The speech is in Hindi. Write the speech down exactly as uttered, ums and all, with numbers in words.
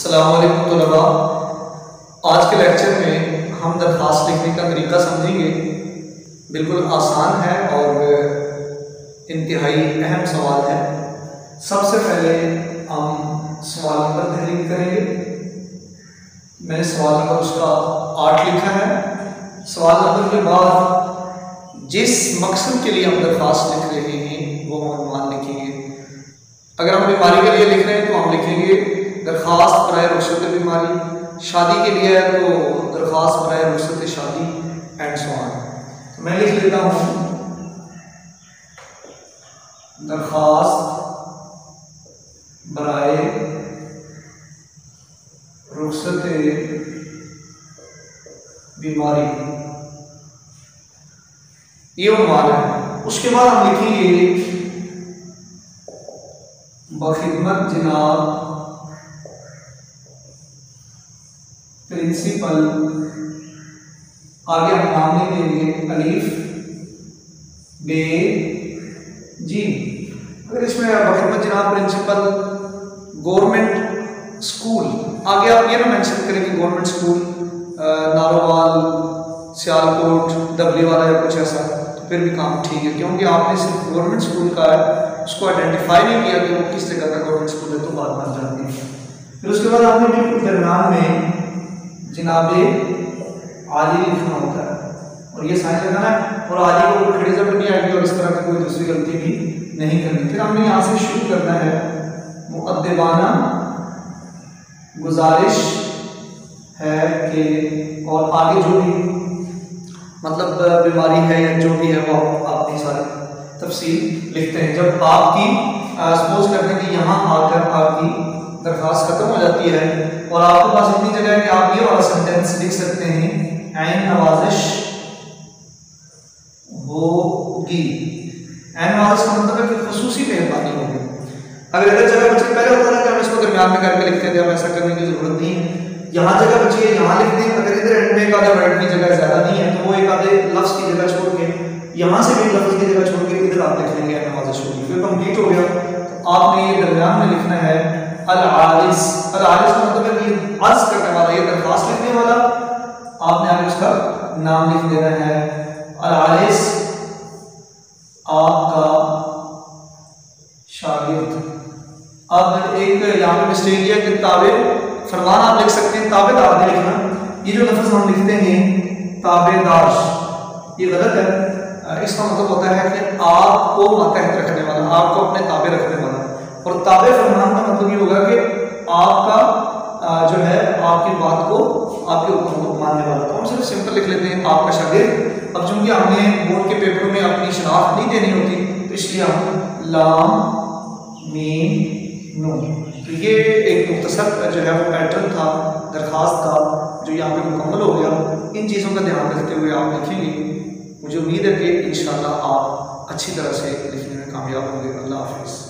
अस्सलाम वालेकुम तलबा। आज के लेक्चर में हम दरख्वास्त लिखने का तरीका समझेंगे। बिल्कुल आसान है और इंतहाई अहम सवाल है। सबसे पहले हम सवाल नंबर तहरीर करेंगे। मैंने सवाल नंबर उसका आठ लिखा है। सवाल नंबर के बाद जिस मकसद के लिए हम दरख्वास्त लिख रहे हैं वो हम मान लिखेंगे। अगर हम बीमारी के लिए लिख रहे हैं तो हम लिखेंगे दरख्वास्त बराए रुखसत बीमारी। शादी के लिए है तो दरख्वास्त बराए रुखसत शादी एंड सो ऑन। तो मैं लिख लेता हूँ दरख्वास्त बराए रुखसत बीमारी, ये उन्वान है। उसके बाद हम लिखेंगे बखिदमत जनाब प्रिंसिपल, आगे हम नाम नहीं देंगे, अलीफ बे जी। अगर इसमें बखिदमत जनाब प्रिंसिपल गवर्नमेंट स्कूल, आगे आप ये ना मेंशन करें कि गवर्नमेंट स्कूल नारोवाल, सियालकोट, दबली वाला या कुछ ऐसा, तो फिर भी काम ठीक है, क्योंकि आपने सिर्फ गवर्नमेंट स्कूल का है, उसको आइडेंटिफाई नहीं किया कि वो किस जगह का गवर्नमेंट स्कूल है, तो बात बन जाती है। फिर उसके बाद आपने बिल्कुल दरमियान में जनाबे आली लिखना होता है और ये साइन लगाना है, और आली को कोई खड़ी जब नहीं आएगी और इस तरह की कोई दूसरी गलती भी नहीं करनी। फिर हमने यहाँ से शुरू करना है मुअद्दिबाना गुजारिश है कि, और आगे जो भी मतलब बीमारी है या जो भी है वो आपने सारी तफसील लिखते हैं। जब आपकी सपोज करते हैं कि यहाँ आकर आपकी दरख्वास्त खत्म हो जाती है और आपके पास इतनी जगह है कि आप ये वाला सेंटेंस लिख सकते हैं, ऐन नवाजिश होगी। ऐन नवाजिश का मतलब है कि खुसूसी मेहरबानी होगी। अगर इधर जगह बचे, पहले होता है कि हम इसको दरमियान में करके लिखते थे, हम ऐसा करने की जरूरत नहीं है। यहाँ जगह बची है, यहाँ लिख दें। अगर इधर एंड में एक आधे वर्ड की जगह ज्यादा नहीं है तो वो एक आधे लफ्ज की जगह छोड़ के, यहाँ से भी लफ्ज की जगह छोड़ के इधर आप लिख लेंगे ऐन नवाजिश होगी। फिर कंप्लीट हो गया। तो आपने ये दरमियान में लिखना है अल-आरिस। अल-आरिस का मतलब है कि अर्ज करने वाला, ये दरख्वास्त लिखने वाला, आपने आगे उसका नाम लिख देना है अल-आरिस आपका शागिर्द। अब एक यहाँ पे मिस्टेक है कि ताबे फरमान आप लिख सकते हैं, ताबेदार नहीं लिखना। ये जो लफ्ज हम लिखते हैं ताबेदार, ये गलत है। इसका मतलब होता है कि आपको मातहत रखने वाला, आपको अपने ताबे रखने वाला। और ताबे फरमान का मतलब ये होगा कि आपका जो है आपकी बात को, आपके हुक्म को मानने वाला। तो हम सिर्फ सिंपल लिख लेते हैं आपका शागिर्द। अब चूंकि हमने बोर्ड के पेपरों में अपनी शनाख्त नहीं देनी होती तो इसलिए हम लाम मीम नून, तो ये एक मुख्तसर जो है वो पैटर्न था दरख्वास्त का जो यहाँ पे मुकम्मल हो गया। इन चीज़ों का ध्यान रखते हुए आप लिखेंगे। मुझे उम्मीद है कि इंशाअल्लाह आप अच्छी तरह से लिखने में कामयाब होंगे। अल्लाह हाफिज़।